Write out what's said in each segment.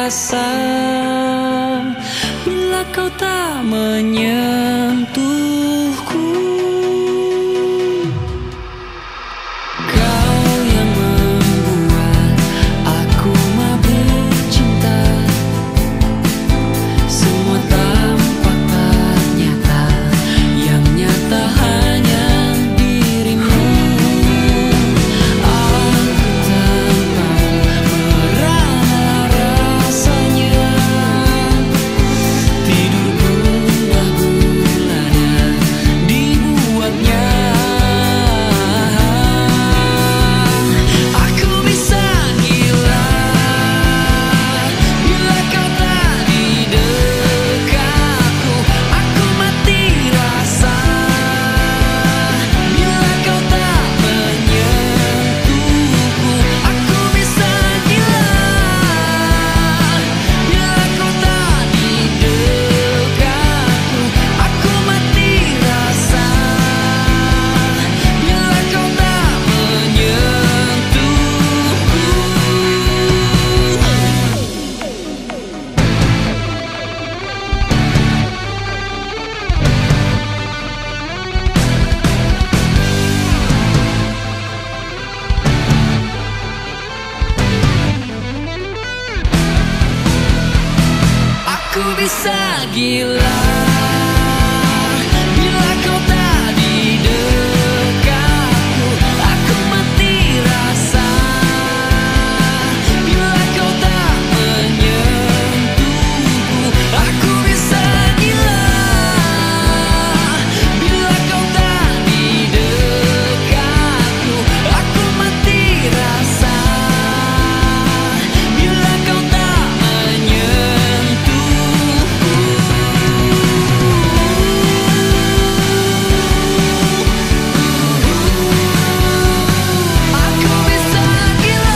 rasa bila kau tak menyentuhku. Kau yang membuat aku mabuk cinta. Semua tampak tak nyata, yang nyata hanya dirimu. Aku tanpa merana rasanya, tidur gundah gulana dibuatnya. Aku bisa gila bila kau tak di dekatku. Aku mati rasa bila kau tak menyentuhku. Aku bisa gila bila kau tak di dekatku. Aku mati rasa bila kau tak menyentuhku. Aku bisa gila bila kau tak di dekatku. Aku mati rasa bila kau tak menyentuhku. Aku bisa gila bila kau tak di dekatku. Aku mati rasa bila kau tak menyentuhku. Aku bisa gila.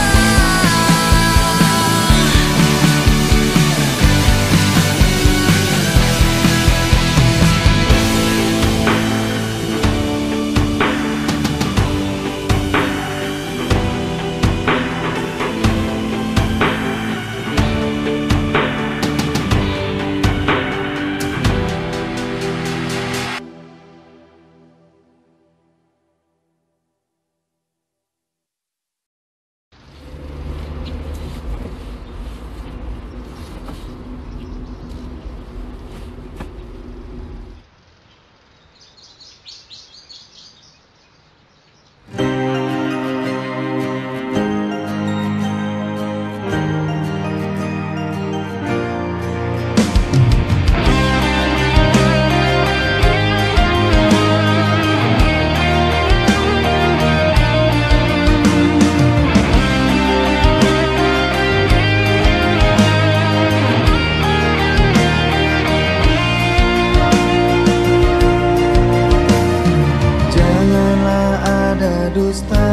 Janganlah ada dusta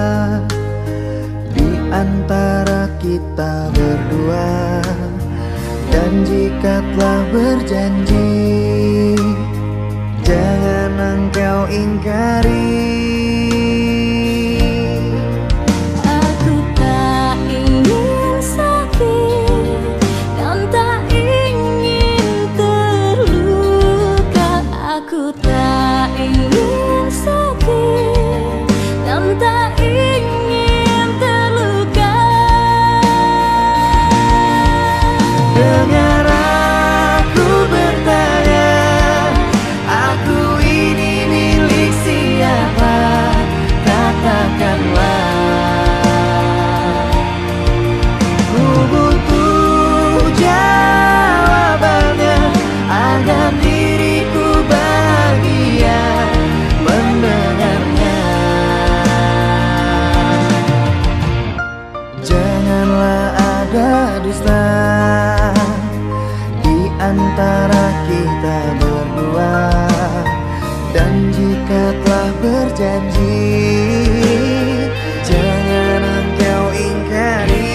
di antara kita berdua. Dan jika telah berjanji, jangan engkau ingkari. Aku tak ingin sakit dan tak ingin terluka. Aku tak ingin sakit dan tak ingin terluka. Dengar aku bertanya, aku ini milik siapa? Katakanlah. Ku butuh jawabannya agar diriku bahagia mendengarnya. Janganlah ada dusta di antara kita berdua. Dan jika telah berjanji, jangan engkau ingkari.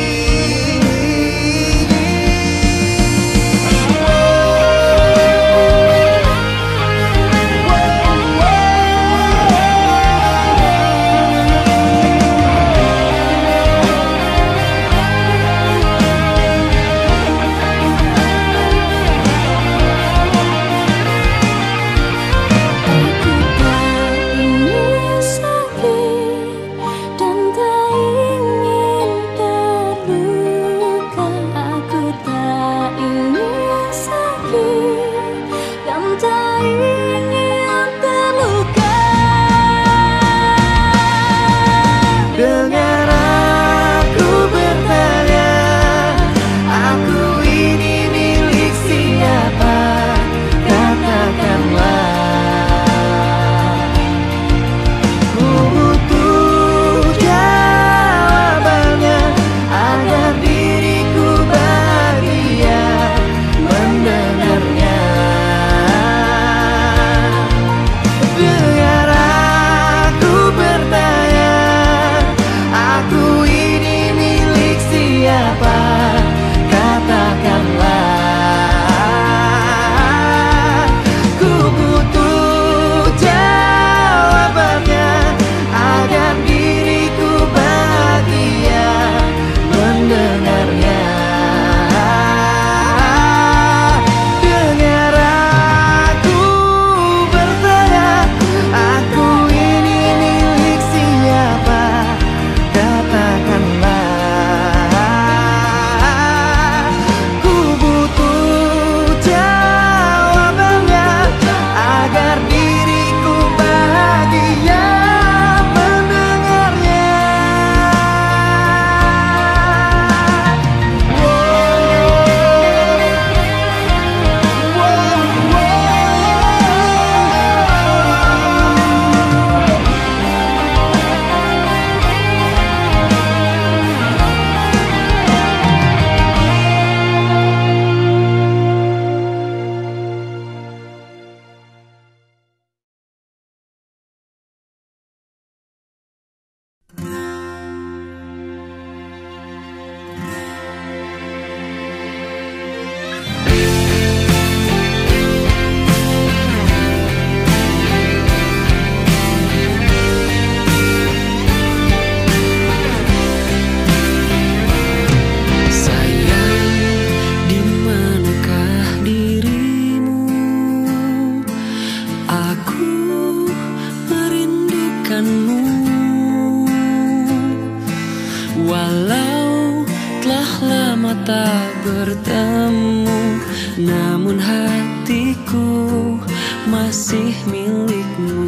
tak bertemu, namun hatiku masih milikmu.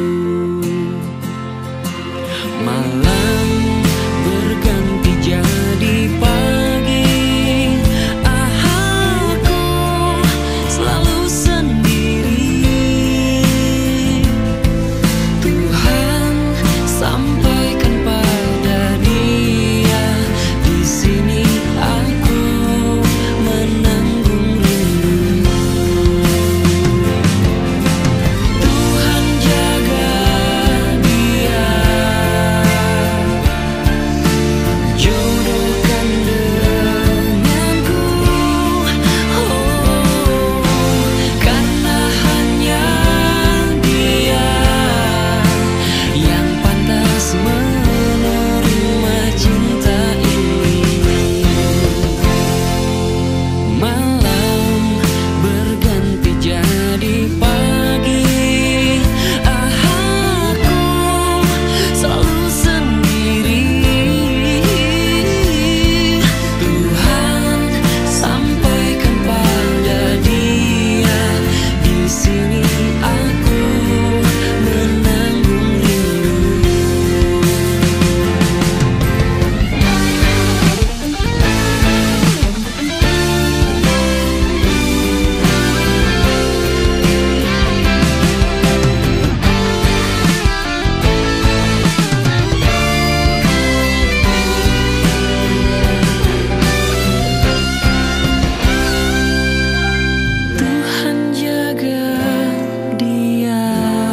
Malam berganti jadi pagi, aku selalu sendiri. Tuhan sampaikan pada dia, di sini aku menanggung rindu. Tuhan jaga dia, jodohkan denganku. Oh, karena hanya dia yang pantas menerima cinta ini. Malam berganti jadi pagi, aku selalu sendiri. Tuhan sampaikan pada dia, di sini aku menanggung rindu. Tuhan jaga dia,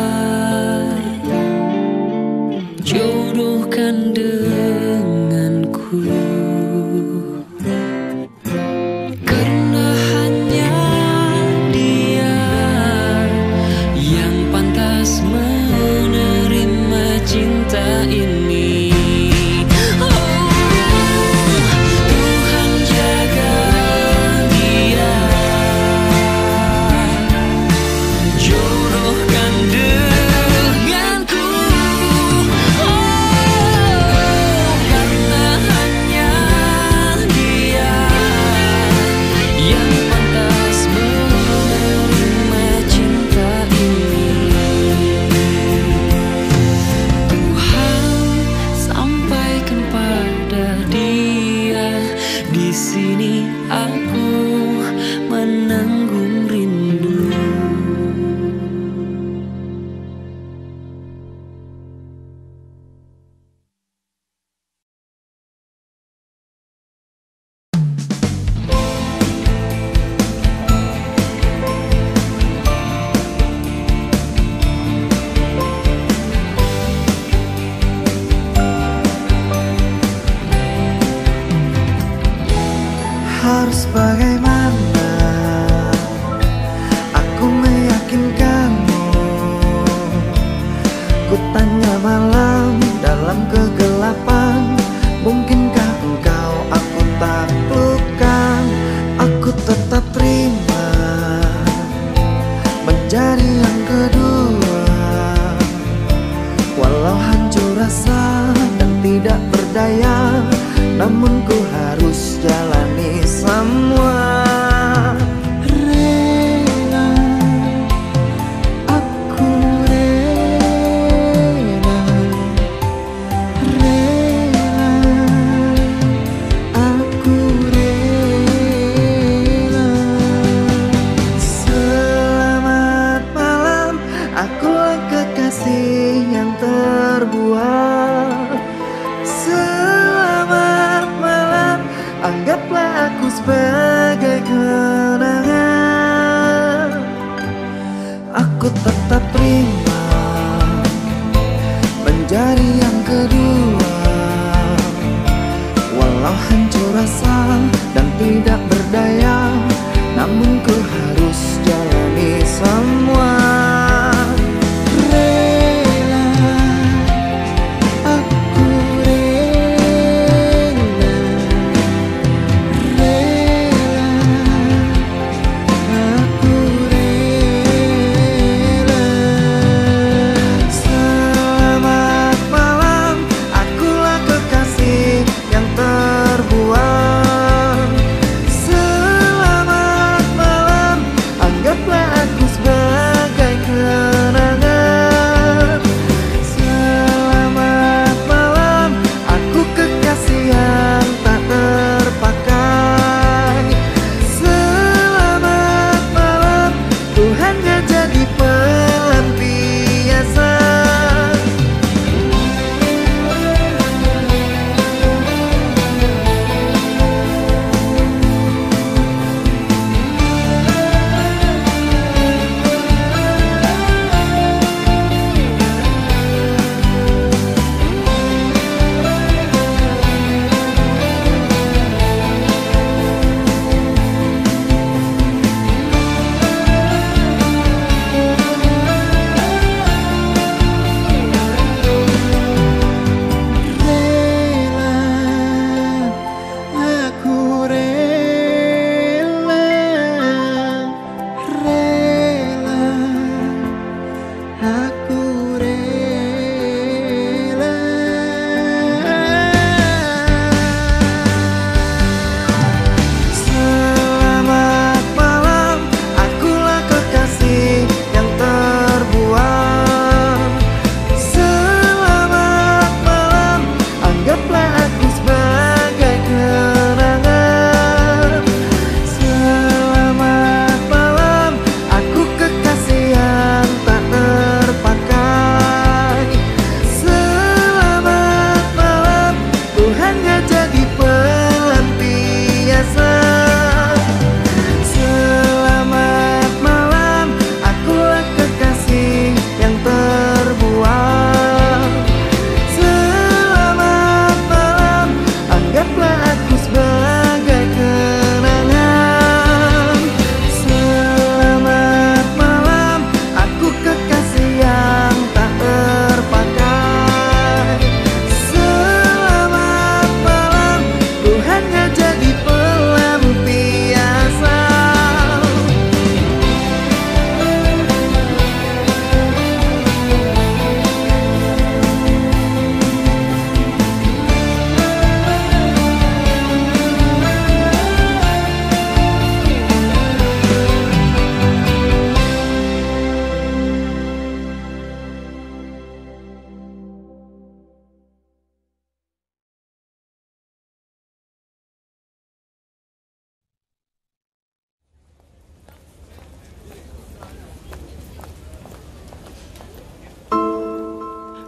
jodohkan denganku. Karena hanya dia yang pantas menerima cinta ini. Oh, Tuhan jaga dia, jodohkan denganku. Oh, karena hanya dia yang pantas menerima cinta ini. Tuhan sampaikan pada dia, di sini aku menanggung rindu. Harus bagaimana aku meyakinkanmu? Ku tanya malam dalam kegelapan, mungkinkah engkau aku taklukkan? Aku tetap terima menjadi yang kedua, walau hancur rasa dan tidak berdaya, namun ku harus jalani semua. Rela, aku rela, rela, aku rela. Selamat malam, akulah kekasih yang terbuang. Selamat malam.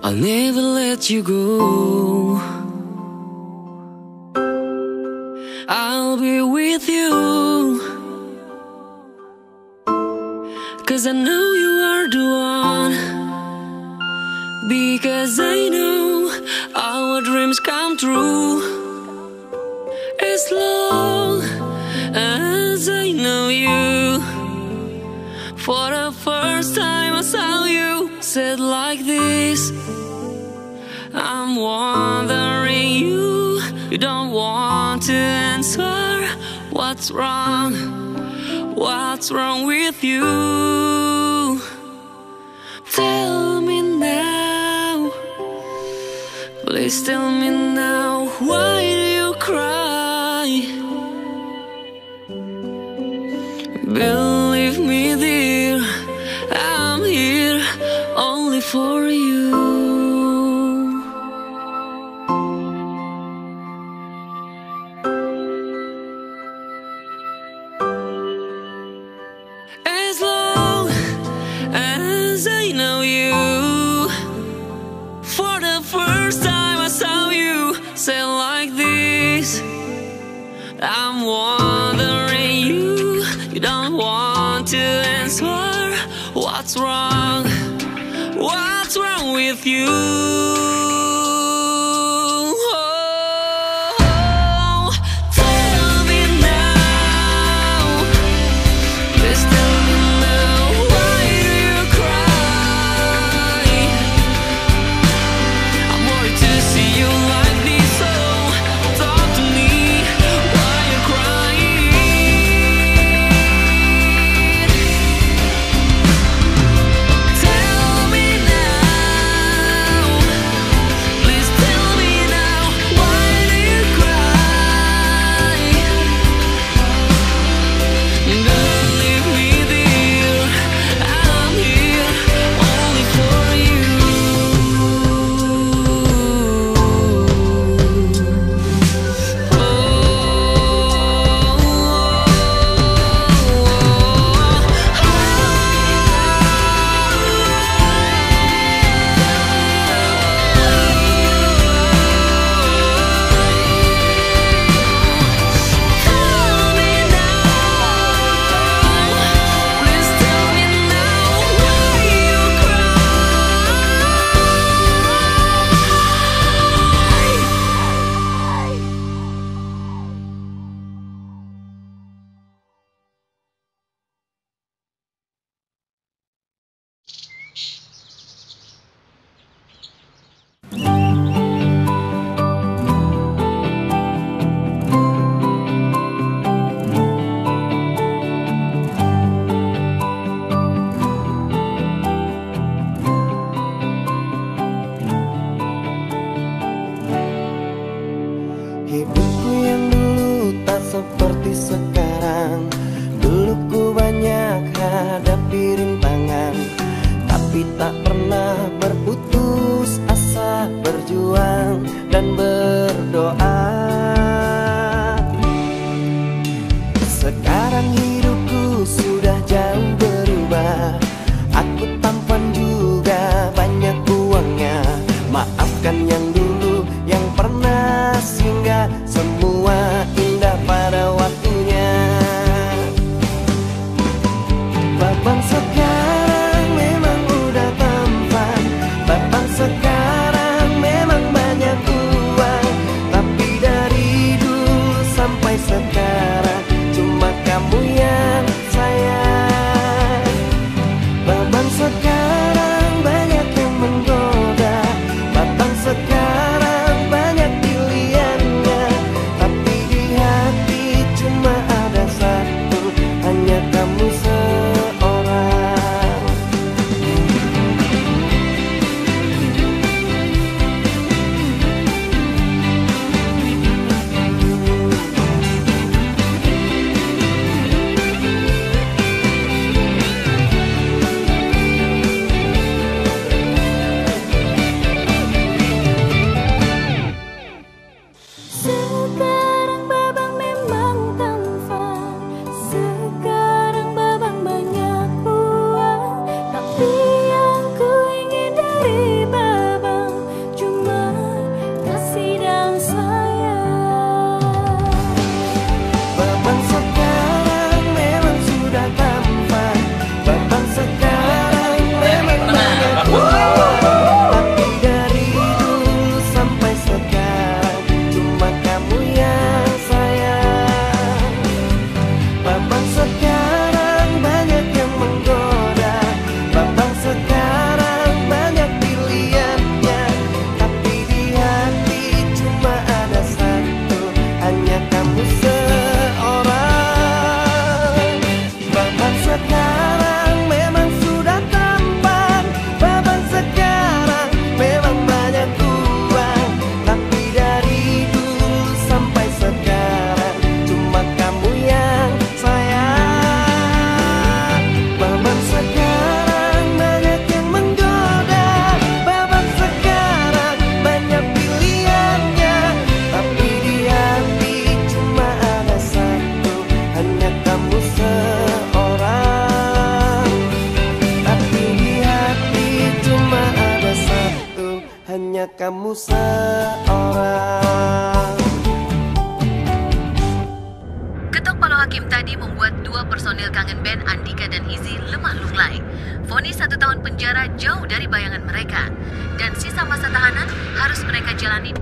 I'll never let you go. I'll be with you, 'cause I know you are the one. Because I know our dreams come true. As long as I know you, for the first time I saw you said like this. I'm wondering you don't want to answer. What's wrong? What's wrong with you? Tell me now, please tell me now. Why do you cry? Believe me dear, I'm here only for you. As long as I know you, for the first time I saw you say like this. I'm wondering you don't want to answer. What's wrong? What's wrong with you? Oh, tell me now. Please tell me now. Why do you cry? I'm worried to see you like this. So talk to me. Why you crying? Tell me now. Please tell me now. Why do you cry? Believe me dear, I'm here only for you. Tell me now, please tell me now. Why you Hidupku yang dulu tak seperti sekarang. Dulu ku banyak hadapi rintangan, tapi tak pernah berputus asa, berjuang dan berdoa. Sekarang hidupku sudah jauh berubah. Aku tampan juga banyak uangnya. Maafkan yang dulu yang pernah singgah. Semua indah pada waktunya. Babang sekarang memang udah tampan. Babang sekarang memang banyak uang. Tapi dari dulu sampai sekarang cuma kamu yang sayang. Babang sekarang banyak yang menggoda. Babang sekarang banyak pilihannya. Tapi di hati cuma ada satu, hanya kamu seorang. kamu seorang. Ketok palu hakim tadi membuat dua personil kangen band Andika dan Izzy lemah lunglai. Vonis 1 tahun penjara jauh dari bayangan mereka. Dan sisa masa tahanan harus mereka jalani.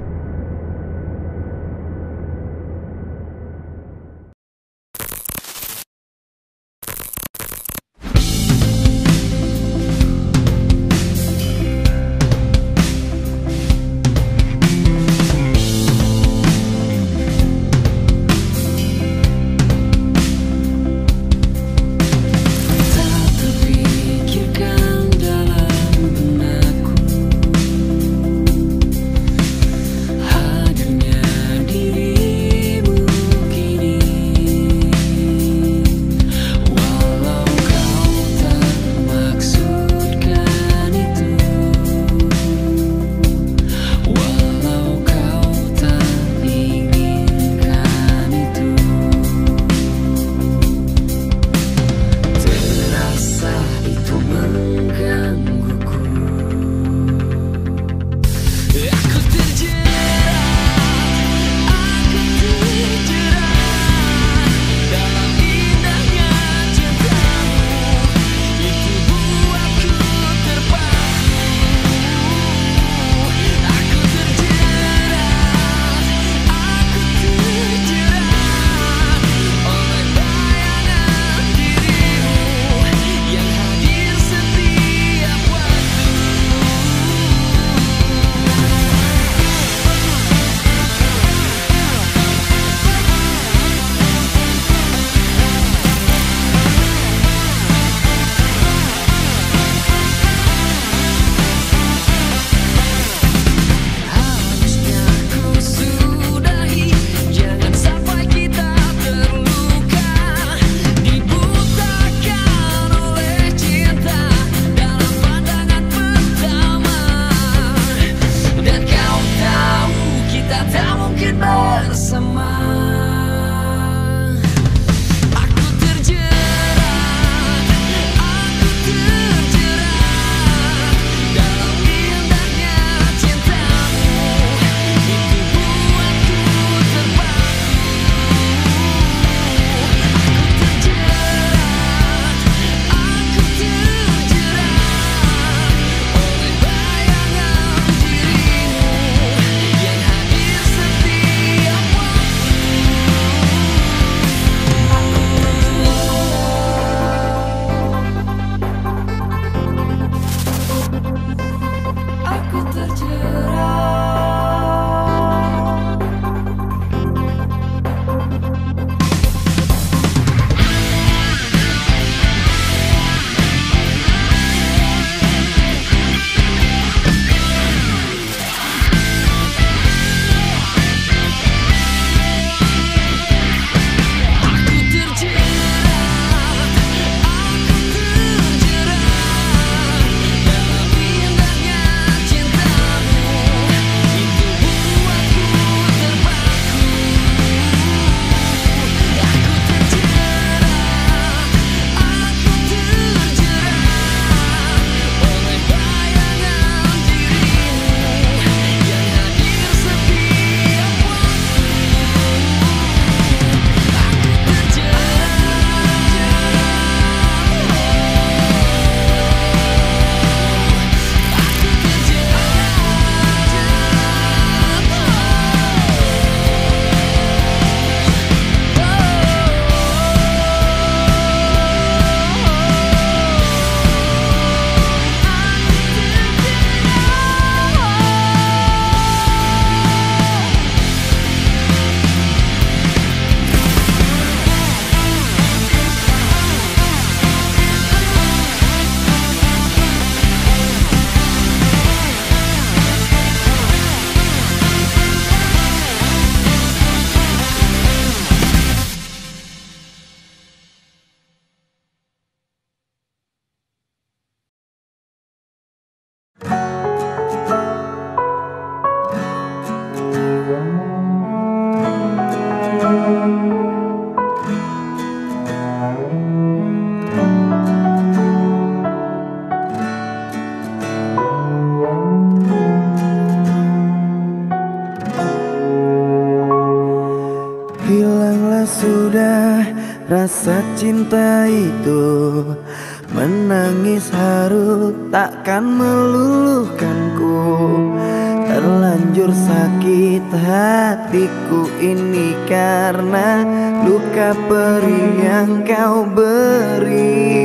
Rasa cinta itu menangis haru takkan meluluhkanku. Terlanjur sakit hatiku ini karena luka perih yang kau beri.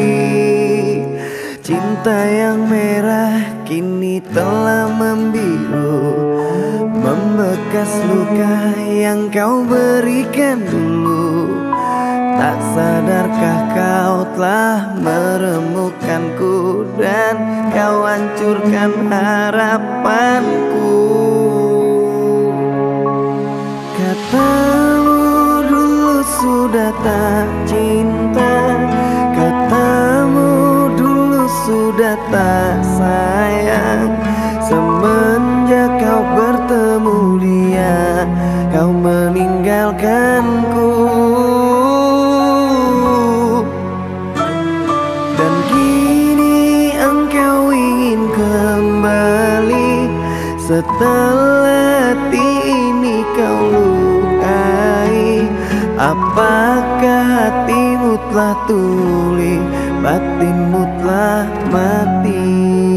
Cinta yang merah kini telah membiru, membekas luka yang kau berikan dulu. Tak sadarkah kau telah meremukkanku dan kau hancurkan harapanku. Katamu dulu sudah tak cinta, katamu dulu sudah tak sayang. Semenjak kau bertemu dia, kau meninggalkanku. Dan kini engkau ingin kembali, setelah hati ini kau lukai. Apakah hatimu telah tuli, batinmu telah mati?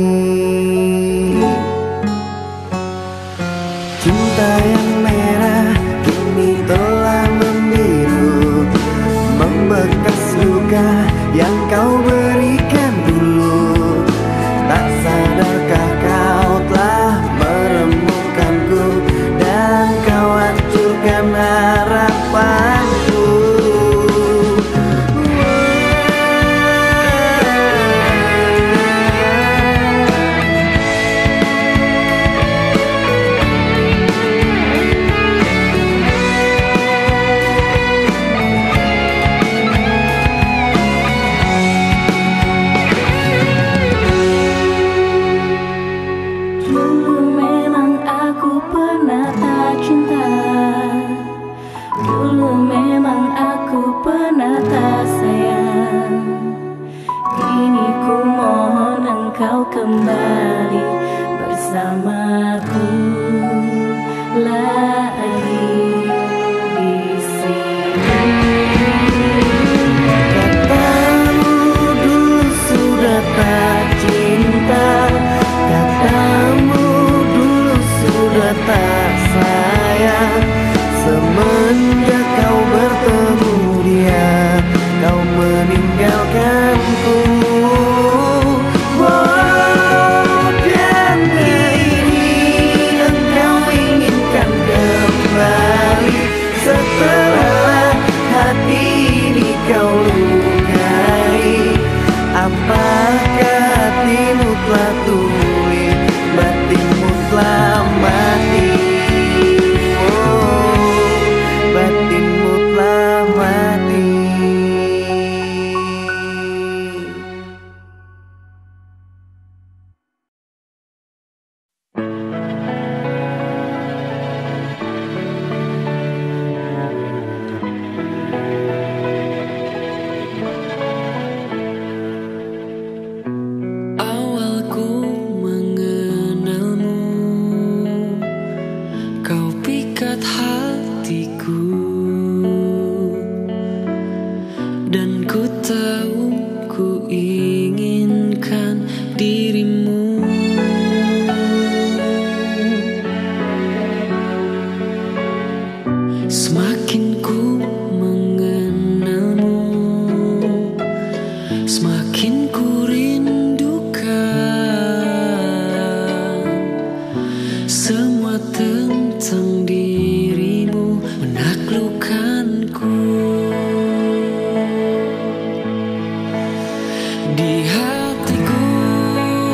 Cinta yang merah kini telah membiru, membekas luka yang kau berikan dulu. Tak sadarkah kau telah meremukkanku dan kau hancurkan harapanku. Kau kembali bersamaku lagi di sini. Katamu dulu sudah tak cinta, katamu dulu sudah tak sayang. Semenjak kau bertemu dia, kau meninggalkanku. Setelah hati ini kau lukai, apakah hatimu telah tuli, batinmu telah mati? Oh, batinmu telah mati. Dan ku tahu ku inginkan dirimu. Semakin ku mengenalmu, semakin ku rindukan semua tentang dirimu menaklukkanku. Di hatiku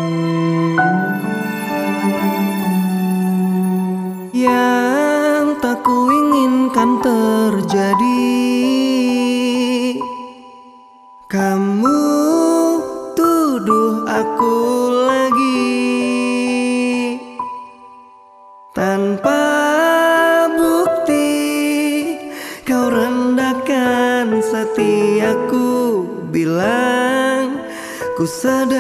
Yang tak kuinginkan terjadi, kamu tuduh aku lagi tanpa bukti. Kau rendahkan setiaku, bilang ku sedang